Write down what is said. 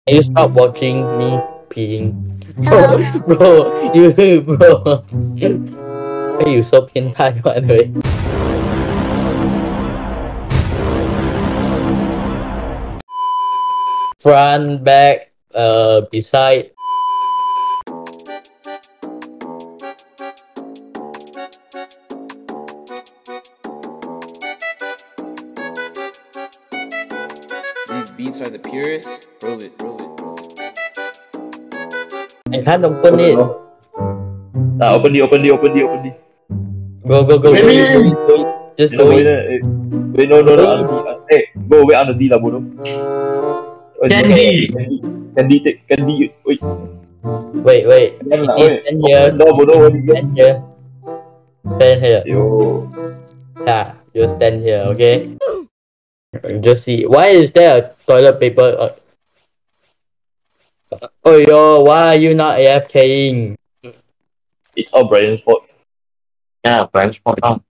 Can you stop watching me peeing? Bro, bro. 会有时候变态嘛，对。Front, back, beside. These beats are the purest. Roll it, roll it, roll it. I can't open it. Open D. Go. Just go it. Wait, no. Hey, go away on the D lah, bodoh. Candy, wait. Wait. Stand here. No, bodoh. Stand here. Stand here. Yo. Yeah, you stand here, okay? Just see. Why is there a toilet paper? Oh yo, why are you not AFKing? It's all Brian's fault. Yeah, Brian's fault.